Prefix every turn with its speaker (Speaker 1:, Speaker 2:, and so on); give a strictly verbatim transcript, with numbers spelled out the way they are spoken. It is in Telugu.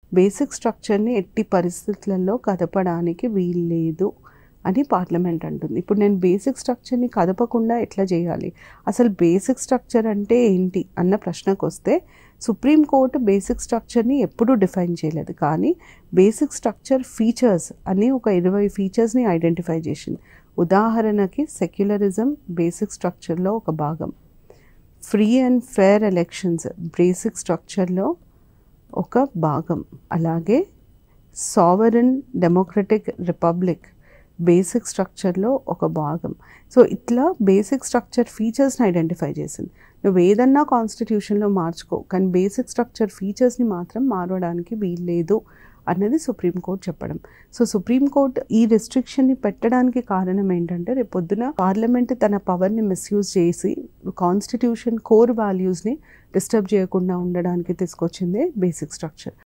Speaker 1: బేసిక్ స్ట్రక్చర్ని ఎట్టి పరిస్థితులలో కదపడానికి వీల్లేదు అని పార్లమెంట్ అంటుంది. ఇప్పుడు నేను బేసిక్ స్ట్రక్చర్ని కదపకుండా ఎట్లా చేయాలి, అసలు బేసిక్ స్ట్రక్చర్ అంటే ఏంటి అన్న ప్రశ్నకు వస్తే సుప్రీంకోర్టు బేసిక్ స్ట్రక్చర్ని ఎప్పుడూ డిఫైన్ చేయలేదు. కానీ బేసిక్ స్ట్రక్చర్ ఫీచర్స్ అని ఒక ఇరవై ఫీచర్స్ని ఐడెంటిఫై చేసింది. ఉదాహరణకి సెక్యులరిజం బేసిక్ స్ట్రక్చర్లో ఒక భాగం, free and fair elections basic స్ట్రక్చర్లో ఒక భాగం, అలాగే సావరన్ డెమోక్రటిక్ రిపబ్లిక్ బేసిక్ స్ట్రక్చర్లో ఒక భాగం. సో ఇట్లా బేసిక్ స్ట్రక్చర్ ఫీచర్స్ని ఐడెంటిఫై చేసింది. నువ్వు ఏదన్నా కాన్స్టిట్యూషన్లో మార్చుకో, కానీ బేసిక్ స్ట్రక్చర్ ఫీచర్స్ని మాత్రం మారడానికి వీల్లేదు అన్నది సుప్రీంకోర్టు చెప్పడం. సో సుప్రీంకోర్టు ఈ రెస్ట్రిక్షన్ని పెట్టడానికి కారణం ఏంటంటే రేపు పొద్దున పార్లమెంట్ తన పవర్ని మిస్యూజ్ చేసి కాన్స్టిట్యూషన్ కోర్ వాల్యూస్ని డిస్టర్బ్ చేయకుండా ఉండడానికి తీసుకొచ్చిందే బేసిక్ స్ట్రక్చర్.